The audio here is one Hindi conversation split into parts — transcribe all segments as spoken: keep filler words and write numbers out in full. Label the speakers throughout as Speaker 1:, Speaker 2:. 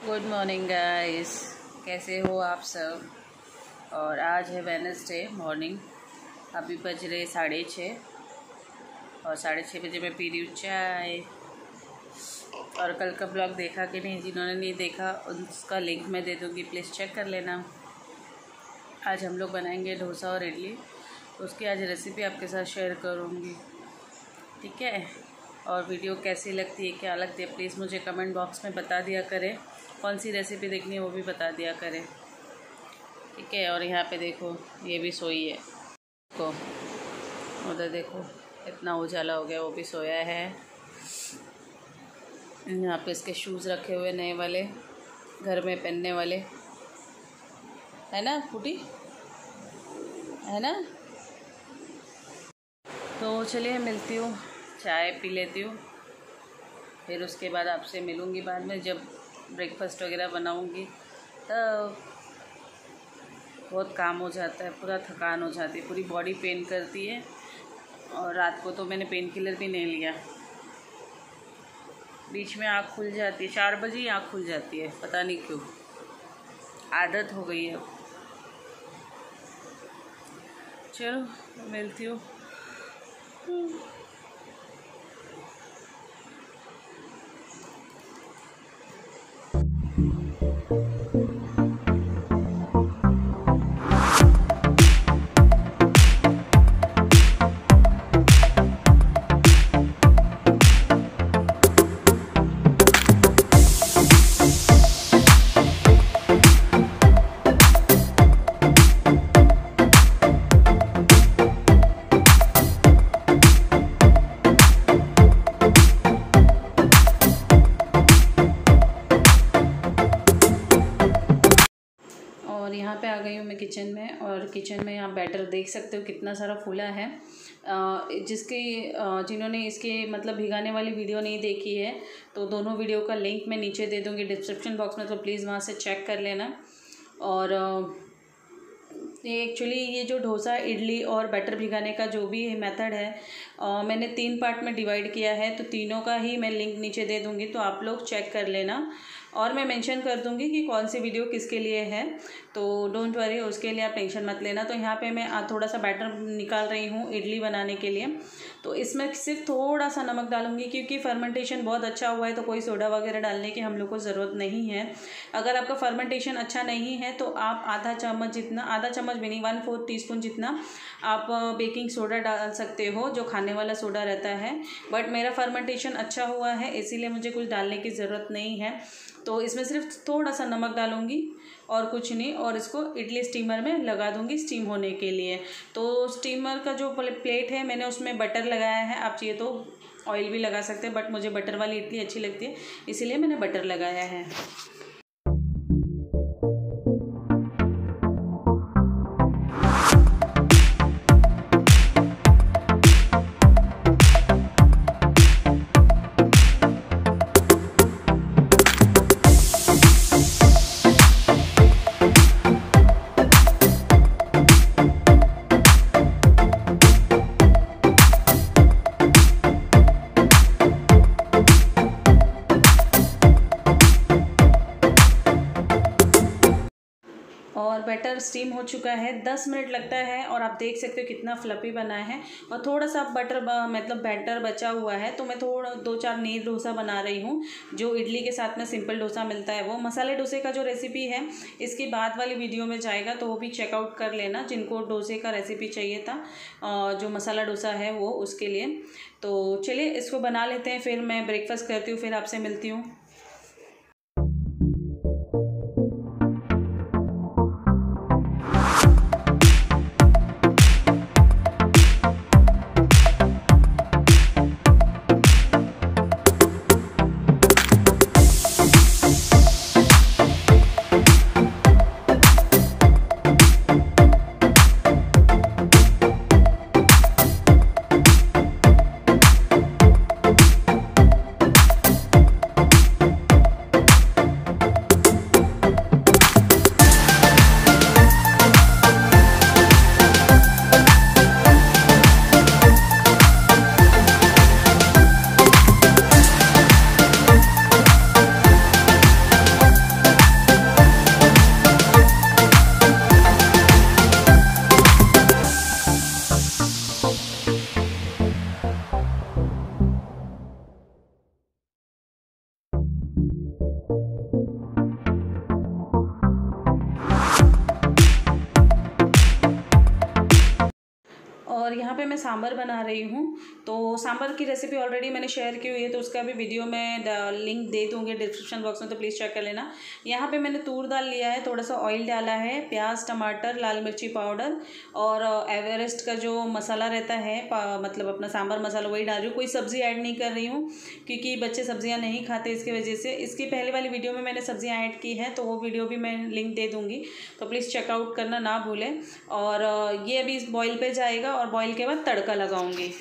Speaker 1: गुड मॉर्निंग गाइस, कैसे हो आप सब। और आज है वेडनेसडे मॉर्निंग। अभी बज रहे साढ़े छः और साढ़े छः बजे मैं पी रही हूँ चाय। और कल का ब्लॉग देखा कि नहीं, जिन्होंने नहीं देखा उसका लिंक मैं दे दूँगी, प्लीज़ चेक कर लेना। आज हम लोग बनाएंगे डोसा और इडली, उसकी आज रेसिपी आपके साथ शेयर करूँगी, ठीक है। और वीडियो कैसी लगती है, क्या लगती है, प्लीज़ मुझे कमेंट बॉक्स में बता दिया करें। कौन सी रेसिपी देखनी है वो भी बता दिया करें, ठीक है। और यहाँ पे देखो, ये भी सोई है, को उधर देखो इतना उजाला हो गया, वो भी सोया है। यहाँ पे इसके शूज़ रखे हुए नए वाले, घर में पहनने वाले, है ना फूटी, है ना। तो चलिए मिलती हूँ, चाय पी लेती हूँ, फिर उसके बाद आपसे मिलूँगी बाद में, जब ब्रेकफास्ट वगैरह बनाऊँगी। तब बहुत काम हो जाता है, पूरा थकान हो जाती है, पूरी बॉडी पेन करती है। और रात को तो मैंने पेन किलर भी नहीं लिया, बीच में आँख खुल जाती है, चार बजे ही आँख खुल जाती है, पता नहीं क्यों, आदत हो गई है। चलो मिलती हूँ। और यहाँ पे आ गई हूँ मैं किचन में, और किचन में यहाँ बैटर देख सकते हो कितना सारा फूला है। जिसके जिन्होंने इसके मतलब भिगाने वाली वीडियो नहीं देखी है, तो दोनों वीडियो का लिंक मैं नीचे दे दूँगी डिस्क्रिप्शन बॉक्स में, तो प्लीज़ वहाँ से चेक कर लेना। और ये एक्चुअली ये जो डोसा, इडली और बैटर भिगाने का जो भी मेथड है, आ, मैंने तीन पार्ट में डिवाइड किया है, तो तीनों का ही मैं लिंक नीचे दे दूँगी, तो आप लोग चेक कर लेना। और मैं मेंशन कर दूँगी कि कौन सी वीडियो किसके लिए है, तो डोंट वरी, उसके लिए आप टेंशन मत लेना। तो यहाँ पे मैं थोड़ा सा बैटर निकाल रही हूँ इडली बनाने के लिए, तो इसमें सिर्फ थोड़ा सा नमक डालूँगी, क्योंकि फर्मेंटेशन बहुत अच्छा हुआ है, तो कोई सोडा वगैरह डालने की हम लोग को ज़रूरत नहीं है। अगर आपका फर्मेंटेशन अच्छा नहीं है तो आप आधा चम्मच जितना, आधा चम्मच भी नहीं, वन फोर्थ टी स्पून जितना आप बेकिंग सोडा डाल सकते हो, जो खाने वाला सोडा रहता है। बट मेरा फर्मेंटेशन अच्छा हुआ है, इसीलिए मुझे कुछ डालने की ज़रूरत नहीं है। तो इसमें सिर्फ थोड़ा सा नमक डालूँगी और कुछ नहीं, और इसको इडली स्टीमर में लगा दूँगी स्टीम होने के लिए। तो स्टीमर का जो प्लेट है, मैंने उसमें बटर लगाया है, आप चाहिए तो ऑयल भी लगा सकते हैं, बट मुझे बटर वाली इडली अच्छी लगती है, इसीलिए मैंने बटर लगाया है। और बैटर स्टीम हो चुका है, दस मिनट लगता है, और आप देख सकते हो कितना फ्लफी बना है। और थोड़ा सा बटर मतलब बैटर बचा हुआ है, तो मैं थोड़ा दो चार नीर डोसा बना रही हूँ, जो इडली के साथ में सिंपल डोसा मिलता है। वो मसाले डोसे का जो रेसिपी है इसके बाद वाली वीडियो में जाएगा, तो वो भी चेकआउट कर लेना, जिनको डोसे का रेसिपी चाहिए था, जो मसाला डोसा है वो, उसके लिए। तो चलिए इसको बना लेते हैं, फिर मैं ब्रेकफास्ट करती हूँ, फिर आपसे मिलती हूँ। और यहाँ पे मैं सांभर बना रही हूँ। तो सांभर की रेसिपी ऑलरेडी मैंने शेयर की हुई है, तो उसका भी वीडियो मैं लिंक दे दूँगी डिस्क्रिप्शन बॉक्स में, तो प्लीज़ चेक कर लेना। यहाँ पे मैंने तूर दाल लिया है, थोड़ा सा ऑयल डाला है, प्याज, टमाटर, लाल मिर्ची पाउडर और एवरेस्ट का जो मसाला रहता है, मतलब अपना सांभर मसाला, वही डाल रही हूँ। कोई सब्ज़ी ऐड नहीं कर रही हूँ क्योंकि बच्चे सब्जियाँ नहीं खाते, इसकी वजह से। इसकी पहले वाली वीडियो में मैंने सब्जियाँ ऐड की हैं, तो वो वीडियो भी मैं लिंक दे दूँगी, तो प्लीज़ चेकआउट करना ना भूलें। और ये अभी बॉईल पे जाएगा और बॉईल के बाद तड़का लगाऊंगी।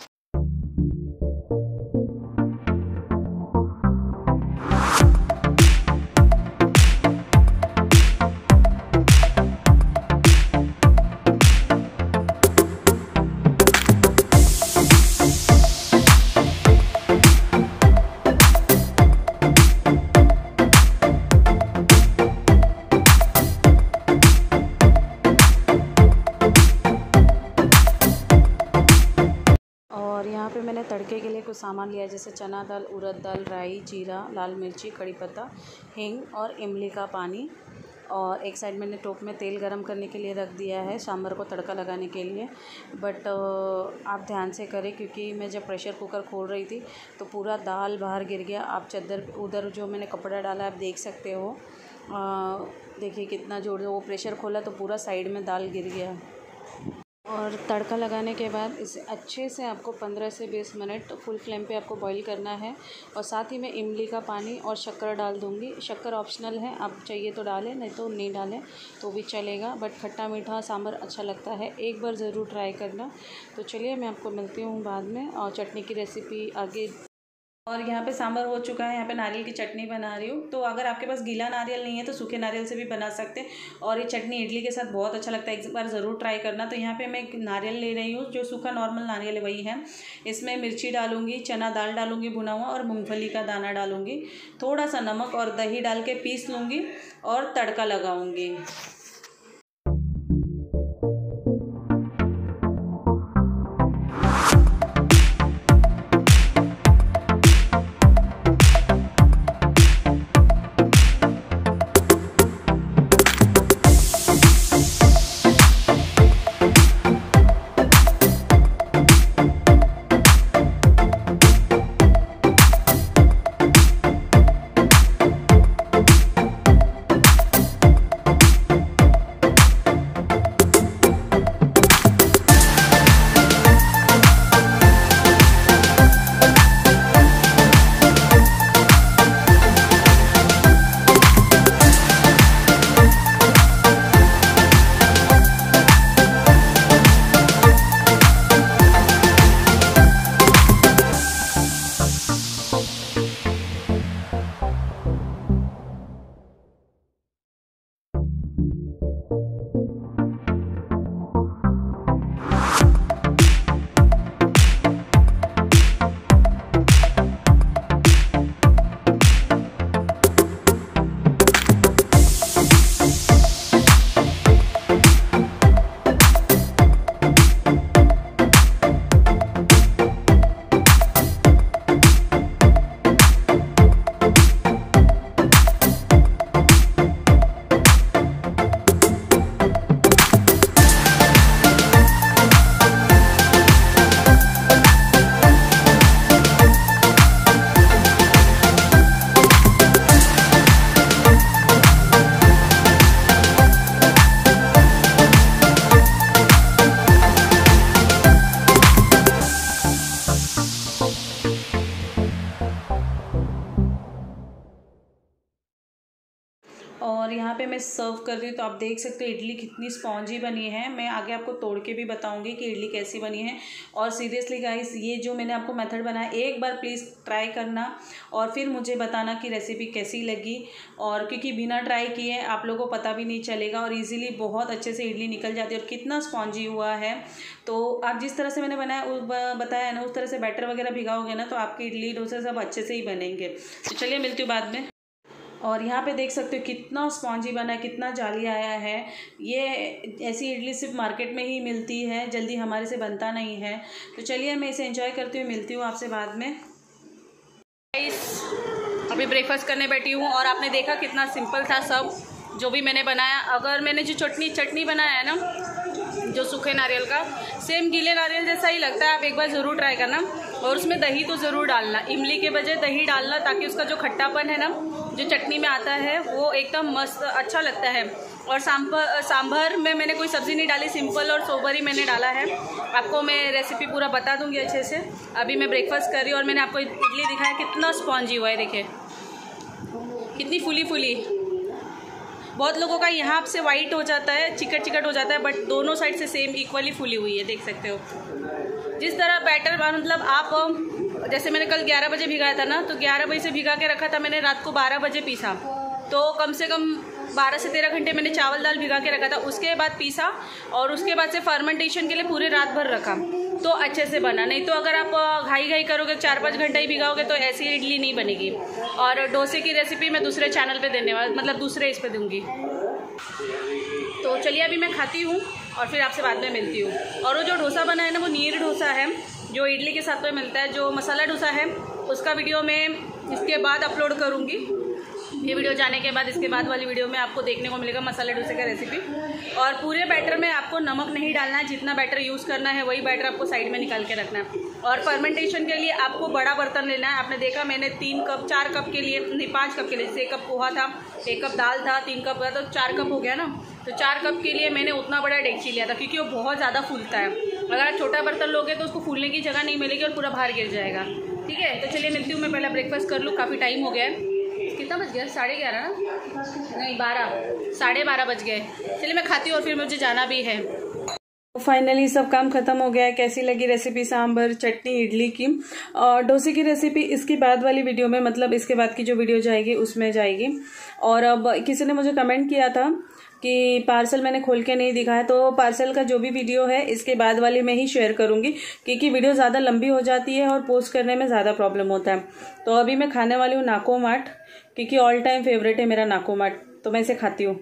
Speaker 1: और यहाँ पे मैंने तड़के के लिए कुछ सामान लिया है, जैसे चना दाल, उड़द दाल, राई, जीरा, लाल मिर्ची, कड़ी पत्ता, हींग और इमली का पानी। और एक साइड मैंने टोप में तेल गरम करने के लिए रख दिया है सांभर को तड़का लगाने के लिए। बट आप ध्यान से करें क्योंकि मैं जब प्रेशर कुकर खोल रही थी तो पूरा दाल बाहर गिर गया। आप चद्दर उधर जो मैंने कपड़ा डाला आप देख सकते हो, देखिए कितना जोर वो प्रेशर खोला तो पूरा साइड में दाल गिर गया। और तड़का लगाने के बाद इसे अच्छे से आपको पंद्रह से बीस मिनट फुल फ्लेम पे आपको बॉईल करना है। और साथ ही मैं इमली का पानी और शक्कर डाल दूँगी। शक्कर ऑप्शनल है, आप चाहिए तो डालें, नहीं तो नहीं डालें तो भी चलेगा, बट खट्टा मीठा सांभर अच्छा लगता है, एक बार ज़रूर ट्राई करना। तो चलिए मैं आपको मिलती हूँ बाद में और चटनी की रेसिपी आगे। और यहाँ पे सांभर हो चुका है, यहाँ पे नारियल की चटनी बना रही हूँ। तो अगर आपके पास गीला नारियल नहीं है तो सूखे नारियल से भी बना सकते हैं, और ये चटनी इडली के साथ बहुत अच्छा लगता है, एक बार ज़रूर ट्राई करना। तो यहाँ पे मैं एक नारियल ले रही हूँ, जो सूखा नॉर्मल नारियल है वही है। इसमें मिर्ची डालूंगी, चना दाल डालूंगी भुना हुआ, और मूँगफली का दाना डालूंगी, थोड़ा सा नमक और दही डाल के पीस लूँगी और तड़का लगाऊँगी। और यहाँ पे मैं सर्व कर रही हूँ, तो आप देख सकते हो इडली कितनी स्पॉन्जी बनी है। मैं आगे आपको तोड़ के भी बताऊँगी कि इडली कैसी बनी है। और सीरियसली गाइस, ये जो मैंने आपको मेथड बनाया, एक बार प्लीज़ ट्राई करना और फिर मुझे बताना कि रेसिपी कैसी लगी। और क्योंकि बिना ट्राई किए आप लोगों को पता भी नहीं चलेगा, और ईज़िली बहुत अच्छे से इडली निकल जाती है और कितना स्पॉन्जी हुआ है। तो आप जिस तरह से मैंने बनाया बताया ना, उस तरह से बैटर वगैरह भिगाओगे ना, तो आपकी इडली डोसा सब अच्छे से ही बनेंगे। तो चलिए मिलती हूँ बाद में। और यहाँ पे देख सकते हो कितना स्पॉन्जी बना है, कितना जाली आया है। ये ऐसी इडली सिर्फ मार्केट में ही मिलती है, जल्दी हमारे से बनता नहीं है। तो चलिए मैं इसे एंजॉय करती हूँ, मिलती हूँ आपसे बाद में। अभी ब्रेकफास्ट करने बैठी हूँ और आपने देखा कितना सिंपल था सब जो भी मैंने बनाया। अगर मैंने जो चटनी चटनी बनाया है ना, जो सूखे नारियल का, सेम गीले नारियल जैसा ही लगता है। आप एक बार ज़रूर ट्राई करना और उसमें दही तो ज़रूर डालना, इमली के बजाय दही डालना, ताकि उसका जो खट्टापन है ना जो चटनी में आता है वो एकदम मस्त अच्छा लगता है। और सांभर सांभर में मैंने कोई सब्ज़ी नहीं डाली, सिंपल और सोबर ही मैंने डाला है। आपको मैं रेसिपी पूरा बता दूंगी अच्छे से। अभी मैं ब्रेकफास्ट कर रही हूँ और मैंने आपको इडली दिखाया कितना स्पॉन्जी हुआ है, देखिए कितनी फुली फुली। बहुत लोगों का यहाँ से वाइट हो जाता है, चिकट चिकट हो जाता है, बट दोनों साइड से सेम इक्वली फुली हुई है, देख सकते हो। जिस तरह बैटर मतलब आप, जैसे मैंने कल ग्यारह बजे भिगाया था ना, तो ग्यारह बजे से भिगा के रखा था मैंने, रात को बारह बजे पीसा, तो कम से कम बारह से तेरह घंटे मैंने चावल दाल भिगा के रखा था। उसके बाद पीसा और उसके बाद से फर्मेंटेशन के लिए पूरे रात भर रखा, तो अच्छे से बना। नहीं तो अगर आप घाई घाई करोगे, चार पाँच घंटा ही भिगाओगे, तो ऐसी इडली नहीं बनेगी। और डोसे की रेसिपी मैं दूसरे चैनल पे देने वाला, मतलब दूसरे इस पे दूंगी। तो चलिए अभी मैं खाती हूँ और फिर आपसे बाद में मिलती हूँ। और वो जो डोसा बना है ना, वो नीर डोसा है, जो इडली के साथ में मिलता है। जो मसाला डोसा है उसका वीडियो मैं इसके बाद अपलोड करूँगी। ये वीडियो जाने के बाद इसके बाद वाली वीडियो में आपको देखने को मिलेगा मसाला डोसे का रेसिपी। और पूरे बैटर में आपको नमक नहीं डालना है, जितना बैटर यूज़ करना है वही बैटर आपको साइड में निकाल के रखना है। और फर्मेंटेशन के लिए आपको बड़ा बर्तन लेना है। आपने देखा मैंने तीन कप चार कप के लिए नहीं पाँच कप के लिए, जैसे एक कप पोहा था, एक कप दाल था, तीन कप था, तो चार कप हो गया ना। तो चार कप के लिए मैंने उतना बड़ा डेगची लिया था, क्योंकि वो बहुत ज़्यादा फूलता है। अगर आप छोटा बर्तन लोगे तो उसको फूलने की जगह नहीं मिलेगी और पूरा बाहर गिर जाएगा। ठीक है, तो चलिए मिलती हूँ। मैं पहले ब्रेकफास्ट कर लूँ, काफ़ी टाइम हो गया है। कितना बज गया? साढ़े ग्यारह ना, नहीं बारह, साढ़े बारह बज गए। चलिए मैं खाती हूँ और फिर मुझे जाना भी है। फाइनली सब काम खत्म हो गया है। कैसी लगी रेसिपी सांभर चटनी इडली की और डोसे की रेसिपी इसकी बाद वाली वीडियो में, मतलब इसके बाद की जो वीडियो जाएगी उसमें जाएगी। और अब किसी ने मुझे कमेंट किया था कि पार्सल मैंने खोल के नहीं दिखाया, तो पार्सल का जो भी वीडियो है इसके बाद वाली में ही शेयर करूंगी, क्योंकि वीडियो ज़्यादा लंबी हो जाती है और पोस्ट करने में ज़्यादा प्रॉब्लम होता है। तो अभी मैं खाने वाली हूँ नाको मार्ट, क्योंकि ऑल टाइम फेवरेट है मेरा नाको मार्ट, तो मैं इसे खाती हूँ।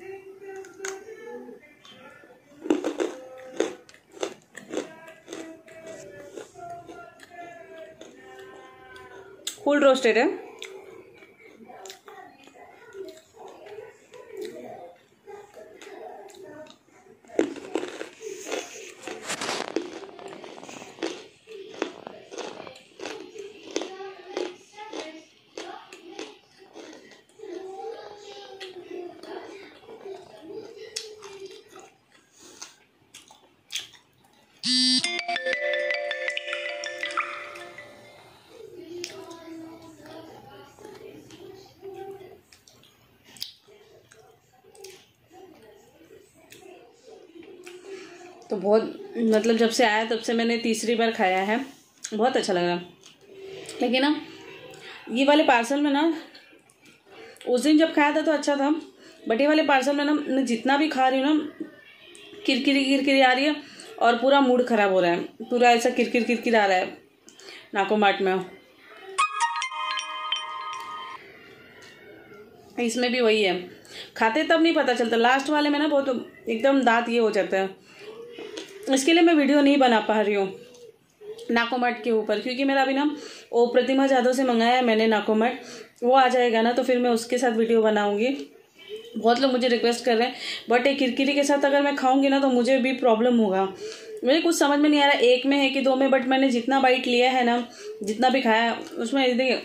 Speaker 1: फुल रोस्टेड है। तो बहुत मतलब जब से आया तब से मैंने तीसरी बार खाया है, बहुत अच्छा लग रहा। लेकिन ना ये वाले पार्सल में ना, उस दिन जब खाया था तो अच्छा था, बट ये वाले पार्सल में ना मैं जितना भी खा रही हूँ ना, किरकिरी किरकिरी आ रही है और पूरा मूड ख़राब हो रहा है, पूरा ऐसा किरकिर किरकिर आ रहा है नाको मार्ट में। इसमें भी वही है, खाते तब नहीं पता चलता, लास्ट वाले में ना बहुत एकदम दांत ये हो जाता है। इसके लिए मैं वीडियो नहीं बना पा रही हूँ नाको मार्ट के ऊपर, क्योंकि मेरा अभी ना वो प्रतिमा जादव से मंगाया है मैंने नाको मार्ट, वो आ जाएगा ना तो फिर मैं उसके साथ वीडियो बनाऊँगी। बहुत लोग मुझे रिक्वेस्ट कर रहे हैं, बट एक किरकिरी के साथ अगर मैं खाऊंगी ना तो मुझे भी प्रॉब्लम होगा। मुझे कुछ समझ में नहीं आ रहा एक में है कि दो में, बट मैंने जितना बाइट लिया है ना, जितना भी खाया उसमें देखिए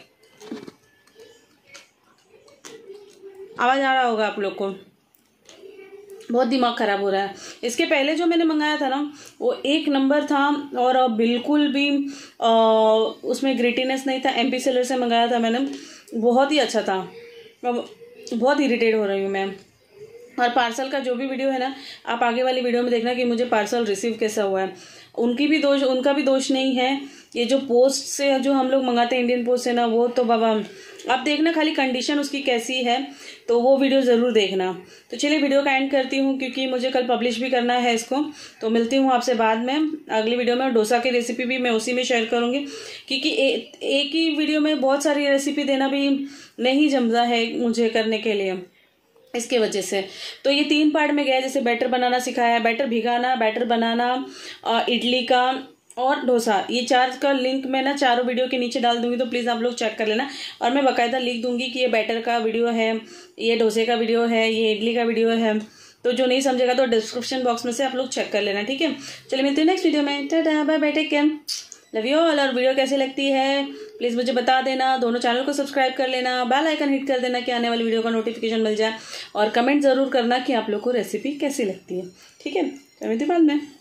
Speaker 1: आवाज़ आ रहा होगा आप लोग को, बहुत दिमाग ख़राब हो रहा है। इसके पहले जो मैंने मंगाया था ना वो एक नंबर था और बिल्कुल भी आ, उसमें ग्रेटीनेस नहीं था। एमपी सेलर से मंगाया था मैंने, बहुत ही अच्छा था। बहुत इरिटेट हो रही हूँ मैं। और पार्सल का जो भी वीडियो है ना, आप आगे वाली वीडियो में देखना कि मुझे पार्सल रिसीव कैसा हुआ है। उनकी भी दोष उनका भी दोष नहीं है, ये जो पोस्ट से जो हम लोग मंगाते हैं इंडियन पोस्ट से ना, वो तो बाबा आप देखना खाली कंडीशन उसकी कैसी है, तो वो वीडियो ज़रूर देखना। तो चलिए वीडियो का एंड करती हूँ, क्योंकि मुझे कल पब्लिश भी करना है इसको। तो मिलती हूँ आपसे बाद में अगली वीडियो में। डोसा की रेसिपी भी मैं उसी में शेयर करूँगी, क्योंकि ए, एक ही वीडियो में बहुत सारी रेसिपी देना भी नहीं जमता है मुझे करने के लिए, इसके वजह से। तो ये तीन पार्ट में गया, जैसे बैटर बनाना सिखाया, बैटर भिगाना, बैटर बनाना, इडली का और डोसा, ये चार का लिंक मैं ना चारों वीडियो के नीचे डाल दूंगी, तो प्लीज़ आप लोग चेक कर लेना। और मैं बाकायदा लिख दूंगी कि ये बैटर का वीडियो है, ये डोसे का वीडियो है, ये इडली का वीडियो है, तो जो नहीं समझेगा तो डिस्क्रिप्शन बॉक्स में से आप लोग चेक कर लेना, ठीक है। चलिए मिलते हैं नेक्स्ट वीडियो में, tata bye bye, take care, love you all. और वीडियो कैसी लगती है प्लीज़ मुझे बता देना, दोनों चैनल को सब्सक्राइब कर लेना, बेल आइकन हिट कर देना कि आने वाली वीडियो का नोटिफिकेशन मिल जाए, और कमेंट ज़रूर करना कि आप लोग को रेसिपी कैसी लगती है, ठीक है। मिलते हैं बाद में।